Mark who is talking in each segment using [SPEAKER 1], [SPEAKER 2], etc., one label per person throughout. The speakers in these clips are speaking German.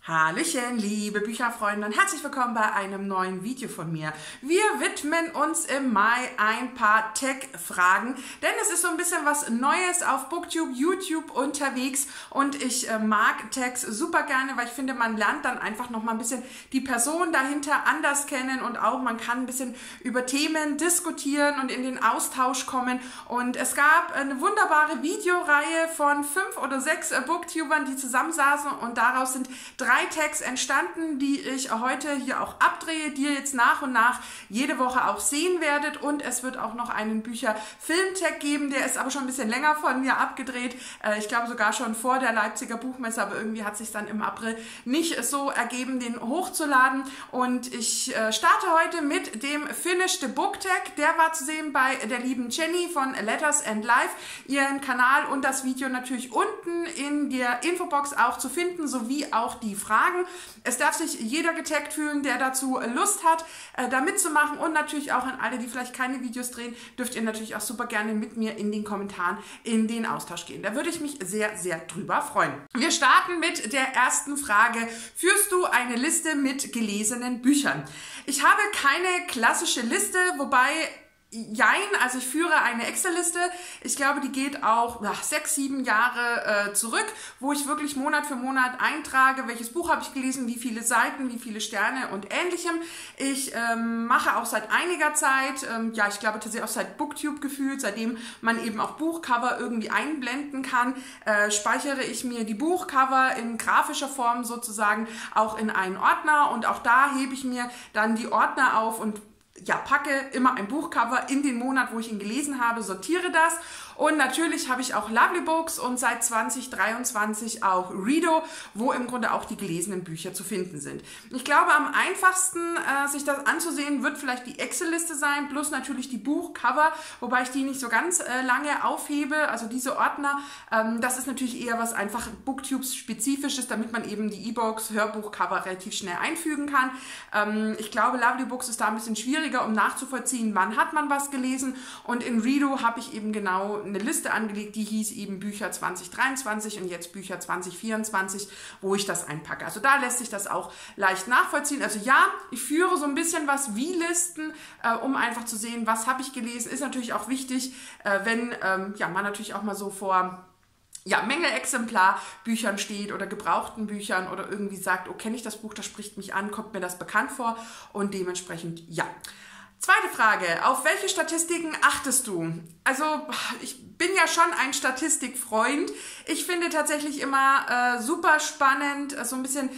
[SPEAKER 1] Hallöchen, liebe Bücherfreunde und herzlich willkommen bei einem neuen Video von mir. Wir widmen uns im Mai ein paar Tech-Fragen, denn es ist so ein bisschen was Neues auf Booktube, YouTube unterwegs und ich mag Tags super gerne, weil ich finde, man lernt dann einfach noch mal ein bisschen die Person dahinter anders kennen und auch man kann ein bisschen über Themen diskutieren und in den Austausch kommen. Und es gab eine wunderbare Videoreihe von 5 oder 6 Booktubern, die zusammensaßen und daraus sind 3 Tags entstanden, die ich heute hier auch abdrehe, die ihr jetzt nach und nach jede Woche auch sehen werdet. Und es wird auch noch einen Bücher-Film-Tag geben, der ist aber schon ein bisschen länger von mir abgedreht. Ich glaube sogar schon vor der Leipziger Buchmesse, aber irgendwie hat es sich dann im April nicht so ergeben, den hochzuladen. Und ich starte heute mit dem Finish the Book Tag. Der war zu sehen bei der lieben Jenny von Letters and Life. Ihren Kanal und das Video natürlich unten in der Infobox auch zu finden, sowie auch die Fragen. Es darf sich jeder getaggt fühlen, der dazu Lust hat, da mitzumachen, und natürlich auch an alle, die vielleicht keine Videos drehen, dürft ihr natürlich auch super gerne mit mir in den Kommentaren in den Austausch gehen. Da würde ich mich sehr, sehr drüber freuen. Wir starten mit der ersten Frage. Führst du eine Liste mit gelesenen Büchern? Ich habe keine klassische Liste, wobei jein, also ich führe eine Excel-Liste. Ich glaube, die geht auch 6, 7 Jahre zurück, wo ich wirklich Monat für Monat eintrage, welches Buch habe ich gelesen, wie viele Seiten, wie viele Sterne und ähnlichem. Ich mache auch seit einiger Zeit, ich glaube tatsächlich auch seit Booktube gefühlt, seitdem man eben auch Buchcover irgendwie einblenden kann, speichere ich mir die Buchcover in grafischer Form sozusagen auch in einen Ordner, und auch da hebe ich mir dann die Ordner auf und packe immer ein Buchcover in den Monat, wo ich ihn gelesen habe, sortiere das. Und natürlich habe ich auch Lovely Books und seit 2023 auch Reado, wo im Grunde auch die gelesenen Bücher zu finden sind. Ich glaube, am einfachsten sich das anzusehen, wird vielleicht die Excel-Liste sein, plus natürlich die Buchcover, wobei ich die nicht so ganz lange aufhebe. Also diese Ordner, das ist natürlich eher was einfach Booktubes-spezifisches, damit man eben die E-Books, Hörbuchcover relativ schnell einfügen kann. Ich glaube, Lovely Books ist da ein bisschen schwieriger, um nachzuvollziehen, wann hat man was gelesen. Und in Reado habe ich eben genau eine Liste angelegt, die hieß eben Bücher 2023 und jetzt Bücher 2024, wo ich das einpacke. Also da lässt sich das auch leicht nachvollziehen. Also ja, ich führe so ein bisschen was wie Listen, um einfach zu sehen, was habe ich gelesen. Ist natürlich auch wichtig, wenn man natürlich auch mal so vor Mängelexemplar-Büchern steht oder gebrauchten Büchern oder irgendwie sagt, oh, kenne ich das Buch, das spricht mich an, kommt mir das bekannt vor, und dementsprechend ja. Zweite Frage, auf welche Statistiken achtest du? Also ich bin ja schon ein Statistikfreund. Ich finde tatsächlich immer super spannend, so ein bisschen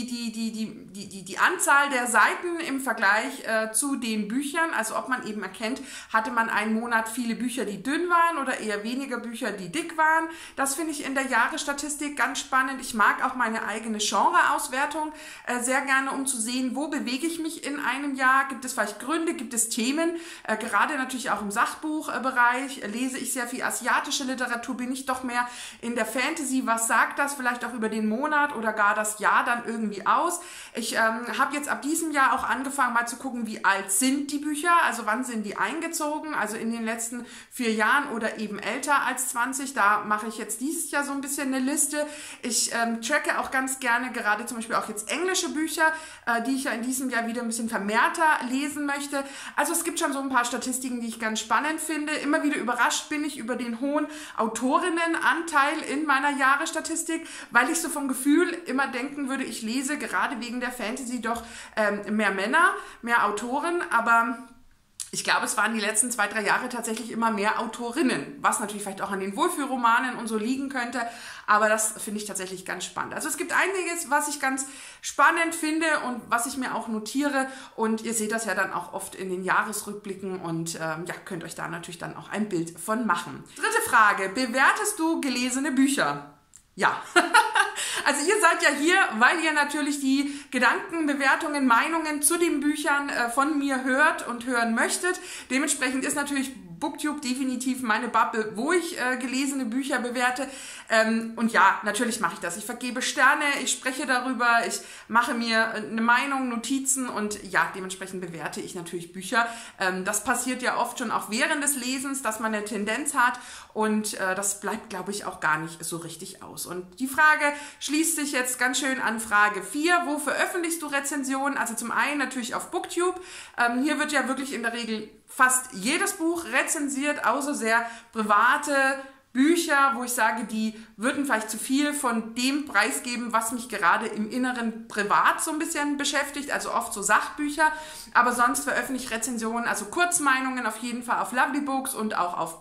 [SPEAKER 1] die Anzahl der Seiten im Vergleich zu den Büchern. Also ob man eben erkennt, hatte man einen Monat viele Bücher, die dünn waren, oder eher weniger Bücher, die dick waren. Das finde ich in der Jahresstatistik ganz spannend. Ich mag auch meine eigene Genreauswertung sehr gerne, um zu sehen, wo bewege ich mich in einem Jahr. Gibt es vielleicht Gründe, gibt es Themen, gerade natürlich auch im Sachbuchbereich lese ich sehr viel asiatische Literatur, bin ich doch mehr in der Fantasy, was sagt das vielleicht auch über den Monat oder gar das Jahr dann irgendwie aus. Ich habe jetzt ab diesem Jahr auch angefangen mal zu gucken, wie alt sind die Bücher, also wann sind die eingezogen, also in den letzten 4 Jahren oder eben älter als 20, da mache ich jetzt dieses Jahr so ein bisschen eine Liste. Ich tracke auch ganz gerne gerade zum Beispiel auch jetzt englische Bücher, die ich ja in diesem Jahr wieder ein bisschen vermehrter lesen möchte. Also es gibt schon so ein paar Statistiken, die ich ganz spannend finde. Immer wieder überrascht bin ich über den hohen Autorinnenanteil in meiner Jahresstatistik, weil ich so vom Gefühl immer denken würde, ich lese gerade wegen der Fantasy doch mehr Männer, mehr Autoren, aber ich glaube, es waren die letzten 2, 3 Jahre tatsächlich immer mehr Autorinnen, was natürlich vielleicht auch an den Wohlfühlromanen und so liegen könnte, aber das finde ich tatsächlich ganz spannend. Also es gibt einiges, was ich ganz spannend finde und was ich mir auch notiere, und ihr seht das ja dann auch oft in den Jahresrückblicken und könnt euch da natürlich dann auch ein Bild von machen. Dritte Frage, bewertest du gelesene Bücher? Ja. Also ihr seid ja hier, weil ihr natürlich die Gedanken, Bewertungen, Meinungen zu den Büchern von mir hört und hören möchtet. Dementsprechend ist natürlich BookTube definitiv meine Bubble, wo ich gelesene Bücher bewerte. Und ja, natürlich mache ich das. Ich vergebe Sterne, ich spreche darüber, ich mache mir eine Meinung, Notizen und ja, dementsprechend bewerte ich natürlich Bücher. Das passiert ja oft schon auch während des Lesens, dass man eine Tendenz hat und das bleibt, glaube ich, auch gar nicht so richtig aus. Und die Frage schließt sich jetzt ganz schön an Frage 4. Wo veröffentlichst du Rezensionen? Also zum einen natürlich auf BookTube. Hier wird ja wirklich in der Regel fast jedes Buch rezensiert, außer sehr private Bücher, wo ich sage, die würden vielleicht zu viel von dem preisgeben, was mich gerade im Inneren privat so ein bisschen beschäftigt, also oft so Sachbücher, aber sonst veröffentliche ich Rezensionen, also Kurzmeinungen auf jeden Fall auf Lovely Books und auch auf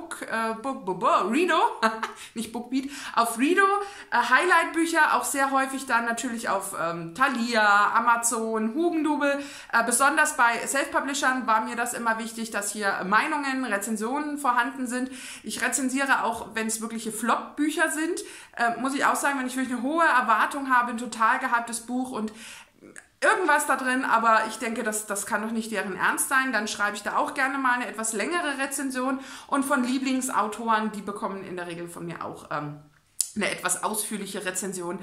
[SPEAKER 1] Reado, nicht Bookbeat, auf Reado, Highlight-Bücher, auch sehr häufig dann natürlich auf Thalia, Amazon, Hugendubel, besonders bei Self-Publishern war mir das immer wichtig, dass hier Meinungen, Rezensionen vorhanden sind. Ich rezensiere auch, wenn es wirkliche Flop-Bücher sind, muss ich auch sagen, wenn ich wirklich eine hohe Erwartung habe, ein total gehyptes Buch und irgendwas da drin, aber ich denke, das kann doch nicht deren Ernst sein, dann schreibe ich da auch gerne mal eine etwas längere Rezension und von Lieblingsautoren, die bekommen in der Regel von mir auch eine etwas ausführliche Rezension.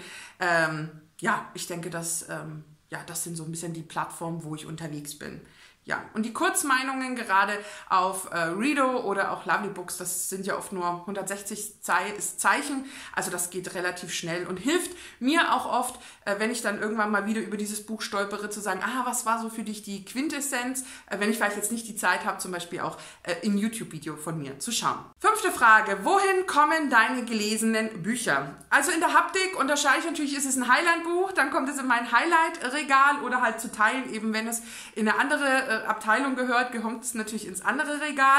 [SPEAKER 1] Ja, ich denke, das sind so ein bisschen die Plattformen, wo ich unterwegs bin. Ja, und die Kurzmeinungen gerade auf Reado oder auch Lovely Books, das sind ja oft nur 160 Zeichen, also das geht relativ schnell und hilft mir auch oft, wenn ich dann irgendwann mal wieder über dieses Buch stolpere, zu sagen, was war so für dich die Quintessenz, wenn ich vielleicht jetzt nicht die Zeit habe, zum Beispiel auch ein YouTube-Video von mir zu schauen. 5. Frage, wohin kommen deine gelesenen Bücher? Also in der Haptik unterscheide ich natürlich, ist es ein Highlight-Buch, dann kommt es in mein Highlight-Regal oder halt zu Teilen, eben wenn es in eine andere Abteilung gehört es natürlich ins andere Regal.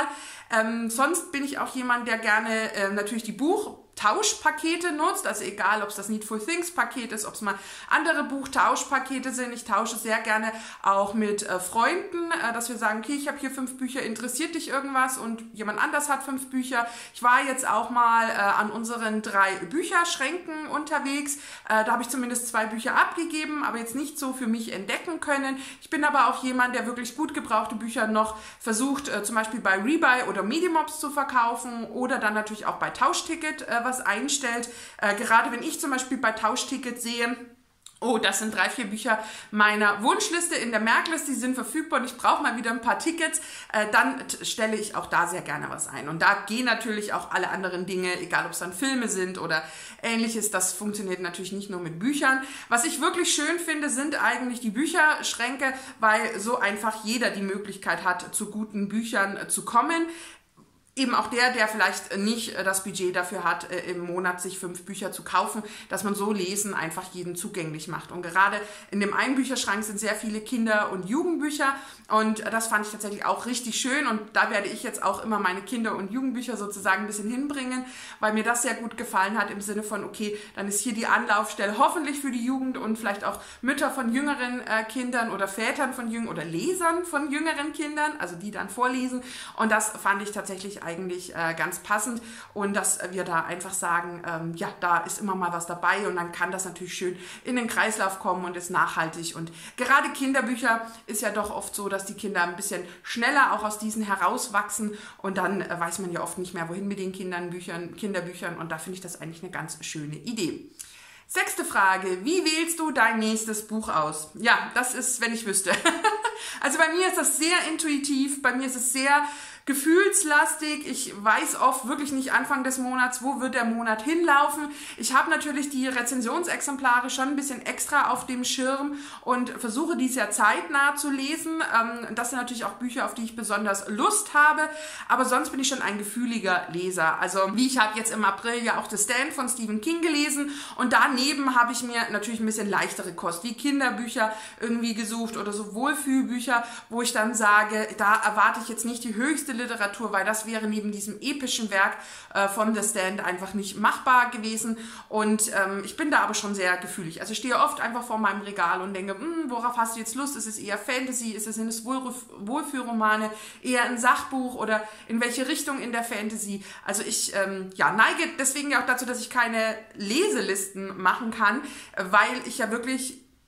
[SPEAKER 1] Sonst bin ich auch jemand, der gerne natürlich die Buchtauschpakete nutzt, also egal, ob es das Needful Things Paket ist, ob es mal andere Buchtauschpakete sind. Ich tausche sehr gerne auch mit Freunden, dass wir sagen, okay, ich habe hier 5 Bücher, interessiert dich irgendwas und jemand anders hat 5 Bücher. Ich war jetzt auch mal an unseren 3 Bücherschränken unterwegs. Da habe ich zumindest 2 Bücher abgegeben, aber jetzt nicht so für mich entdecken können. Ich bin aber auch jemand, der wirklich gut gebrauchte Bücher noch versucht, zum Beispiel bei Rebuy oder Medimobs zu verkaufen oder dann natürlich auch bei Tauschticket was einstellt. Gerade wenn ich zum Beispiel bei Tauschticket sehe, oh, das sind 3, 4 Bücher meiner Wunschliste in der Merkliste, die sind verfügbar und ich brauche mal wieder ein paar Tickets, dann stelle ich auch da sehr gerne was ein. Und da gehen natürlich auch alle anderen Dinge, egal ob es dann Filme sind oder ähnliches, das funktioniert natürlich nicht nur mit Büchern. Was ich wirklich schön finde, sind eigentlich die Bücherschränke, weil so einfach jeder die Möglichkeit hat, zu guten Büchern zu kommen. Eben auch der vielleicht nicht das Budget dafür hat, im Monat sich 5 Bücher zu kaufen, dass man so Lesen einfach jedem zugänglich macht. Und gerade in dem einen Bücherschrank sind sehr viele Kinder- und Jugendbücher und das fand ich tatsächlich auch richtig schön und da werde ich jetzt auch immer meine Kinder- und Jugendbücher sozusagen ein bisschen hinbringen, weil mir das sehr gut gefallen hat im Sinne von, okay, dann ist hier die Anlaufstelle hoffentlich für die Jugend und vielleicht auch Mütter von jüngeren Kindern oder Vätern von jüngeren oder Lesern von jüngeren Kindern, also die dann vorlesen und das fand ich tatsächlich eigentlich ganz passend und dass wir da einfach sagen, ja, da ist immer mal was dabei und dann kann das natürlich schön in den Kreislauf kommen und ist nachhaltig und gerade Kinderbücher ist ja doch oft so, dass die Kinder ein bisschen schneller auch aus diesen herauswachsen und dann weiß man ja oft nicht mehr, wohin mit den Kinderbüchern und da finde ich das eigentlich eine ganz schöne Idee. 6. Frage, wie wählst du dein nächstes Buch aus? Ja, das ist, wenn ich wüsste. Also bei mir ist das sehr intuitiv, bei mir ist es sehr gefühlslastig. Ich weiß oft wirklich nicht Anfang des Monats, wo wird der Monat hinlaufen. Ich habe natürlich die Rezensionsexemplare schon ein bisschen extra auf dem Schirm und versuche dies ja zeitnah zu lesen. Das sind natürlich auch Bücher, auf die ich besonders Lust habe, aber sonst bin ich schon ein gefühliger Leser. Also wie ich habe jetzt im April ja auch The Stand von Stephen King gelesen und daneben habe ich mir natürlich ein bisschen leichtere Kost, wie Kinderbücher irgendwie gesucht oder so Wohlfühlbücher, wo ich dann sage, da erwarte ich jetzt nicht die höchste Literatur, weil das wäre neben diesem epischen Werk von The Stand einfach nicht machbar gewesen und ich bin da aber schon sehr gefühlig. Also ich stehe oft einfach vor meinem Regal und denke, worauf hast du jetzt Lust? Ist es eher Fantasy? Sind es Wohlfühlromane? Eher ein Sachbuch oder in welche Richtung in der Fantasy? Also ich neige deswegen ja auch dazu, dass ich keine Leselisten machen kann, weil ich ja wirklich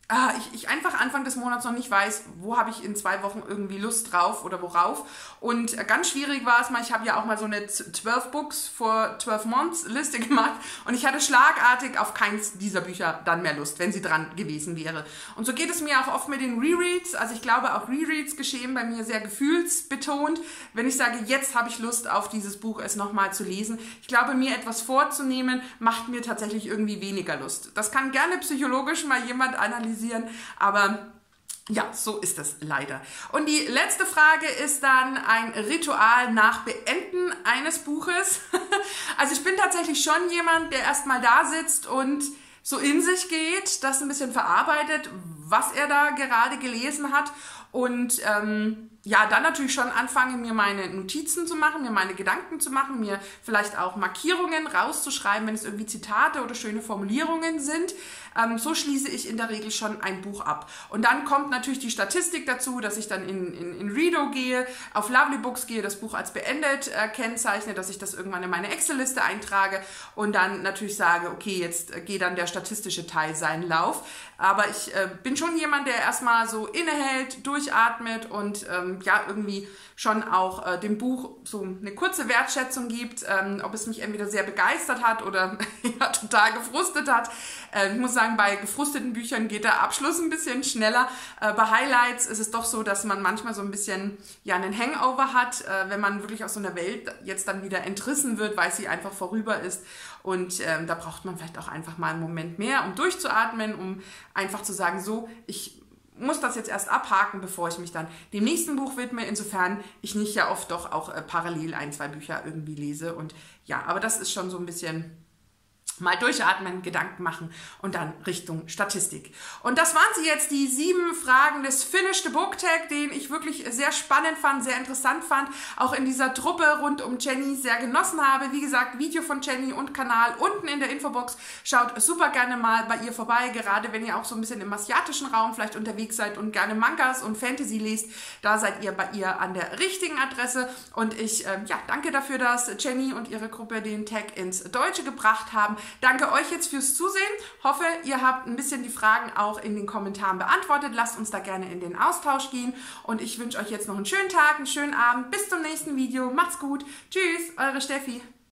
[SPEAKER 1] ich einfach Anfang des Monats noch nicht weiß, wo habe ich in 2 Wochen irgendwie Lust drauf oder worauf. Und ganz schwierig war es mal, ich habe ja auch mal so eine 12 Books for 12 Months Liste gemacht und ich hatte schlagartig auf keins dieser Bücher dann mehr Lust, wenn sie dran gewesen wäre. Und so geht es mir auch oft mit den Rereads. Also ich glaube, auch Rereads geschehen bei mir sehr gefühlsbetont. Wenn ich sage, jetzt habe ich Lust auf dieses Buch, es nochmal zu lesen. Ich glaube, mir etwas vorzunehmen, macht mir tatsächlich irgendwie weniger Lust. Das kann gerne psychologisch mal jemand analysieren. Aber ja, so ist es leider. Und die letzte Frage ist dann ein Ritual nach Beenden eines Buches. Also ich bin tatsächlich schon jemand, der erstmal da sitzt und so in sich geht, das ein bisschen verarbeitet, was er da gerade gelesen hat und ja, dann natürlich schon anfange, mir meine Notizen zu machen, mir meine Gedanken zu machen, mir vielleicht auch Markierungen rauszuschreiben, wenn es irgendwie Zitate oder schöne Formulierungen sind. So schließe ich in der Regel schon ein Buch ab. Und dann kommt natürlich die Statistik dazu, dass ich dann in Redo gehe, auf Lovely Books gehe, das Buch als beendet kennzeichne, dass ich das irgendwann in meine Excel-Liste eintrage und dann natürlich sage, okay, jetzt geht dann der statistische Teil seinen Lauf. Aber ich bin schon jemand, der erstmal so innehält, durchatmet und ja, irgendwie schon auch dem Buch so eine kurze Wertschätzung gibt, ob es mich entweder sehr begeistert hat oder ja, total gefrustet hat. Ich muss sagen, bei gefrusteten Büchern geht der Abschluss ein bisschen schneller. Bei Highlights ist es doch so, dass man manchmal so ein bisschen ja, einen Hangover hat, wenn man wirklich aus so einer Welt jetzt dann wieder entrissen wird, weil sie einfach vorüber ist. Und da braucht man vielleicht auch einfach mal einen Moment mehr, um durchzuatmen, um einfach zu sagen, so, ich muss das jetzt erst abhaken, bevor ich mich dann dem nächsten Buch widme, insofern ich nicht ja oft doch auch parallel 1, 2 Bücher irgendwie lese. Und ja, aber das ist schon so ein bisschen mal durchatmen, Gedanken machen und dann Richtung Statistik. Und das waren sie jetzt, die 7 Fragen des Finish the Book Tag, den ich wirklich sehr spannend fand, sehr interessant fand, auch in dieser Truppe rund um Jenny sehr genossen habe. Wie gesagt, Video von Jenny und Kanal unten in der Infobox. Schaut super gerne mal bei ihr vorbei, gerade wenn ihr auch so ein bisschen im asiatischen Raum vielleicht unterwegs seid und gerne Mangas und Fantasy lest. Da seid ihr bei ihr an der richtigen Adresse. Und ich ja, danke dafür, dass Jenny und ihre Gruppe den Tag ins Deutsche gebracht haben. Danke euch jetzt fürs Zusehen. Hoffe, ihr habt ein bisschen die Fragen auch in den Kommentaren beantwortet. Lasst uns da gerne in den Austausch gehen. Und ich wünsche euch jetzt noch einen schönen Tag, einen schönen Abend. Bis zum nächsten Video. Macht's gut. Tschüss, eure Steffi.